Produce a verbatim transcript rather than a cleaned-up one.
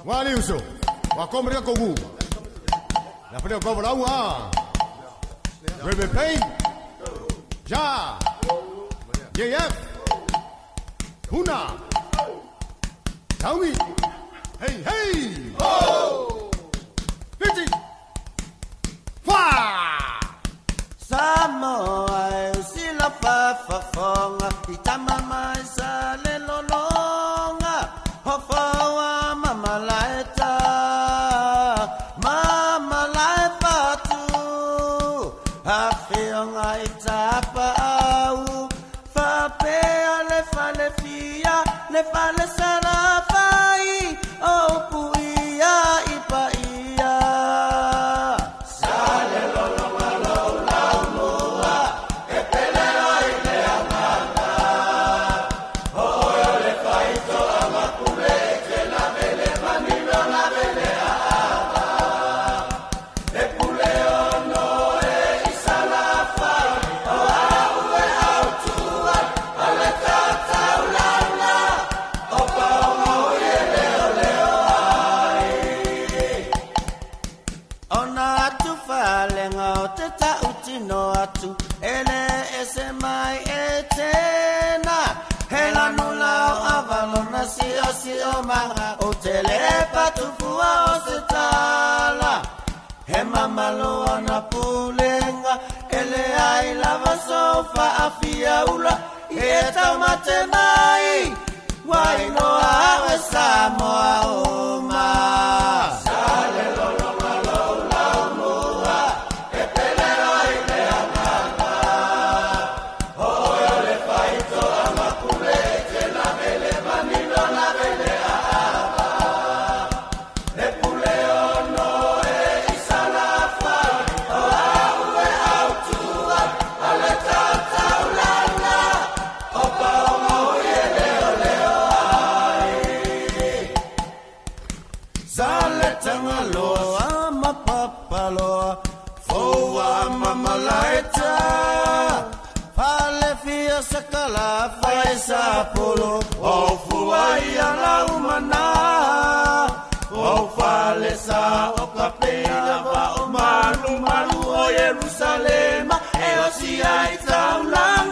Wali uso. Wakomre kogu. La pele ko bra wa. Rebe pain. Ja. J F. Huna. Tawi. Hey hey. Oh. Fifty. Fire. Samoa sila fa fa fonga itama mai sale lolonga hofawa mama laeta mama laeta tu afionga itapa au fa pe ale fale fia le fale sara fai o puia ipa ia sale lolonga lola moa e pele ai le amanga o yo le fai to amakule ke la vele manilo la vele ama e pule ono e isala fai o au e au tua ale tata ulala o pa o ye le le ai ona tu falenga o te ta utino atu ele ese mai etena hela nula o avalona si o si o manga o telepa tu fua o se tala he mamalo ana pulenga ele ai lava sofa afia ula e tamate mai wai no awe samoa o ma sale lolo malo la moa e pele ai le amanga o yo le fai to amakule ke la vele manilo la vele ama e pule ono e isala fai o au e au tua ale tata ulala o pa o ye leo leo ai sale tangalo ama papalo foa mama laeta fale fia sakala fai sapolo o fuai ala umana o fale sa o kapela va o malu malu o Jerusalema e o si ai taula